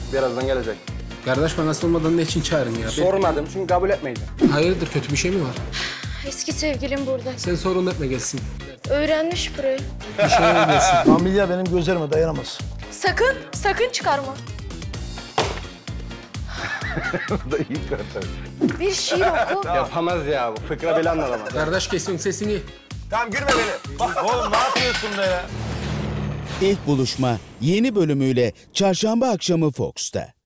Birazdan gelecek. Kardeş bana sormadan ne için çağırın ya? Sormadım çünkü kabul etmeydi. Hayırdır, kötü bir şey mi var? Eski sevgilim burada. Sen sorun etme, gelsin. Öğrenmiş burayı. Bir şey gelsin. Amilya benim gözlerime dayanamaz. Sakın çıkarma. Bu da iyi zaten. Bir şiir oku. Yapamaz ya bu. Fıkra bile anlamaz. Kardeş kesin sesini. Tamam gülme beni. Bak oğlum ne yapıyorsun be ya? İlk buluşma yeni bölümüyle çarşamba akşamı Fox'ta.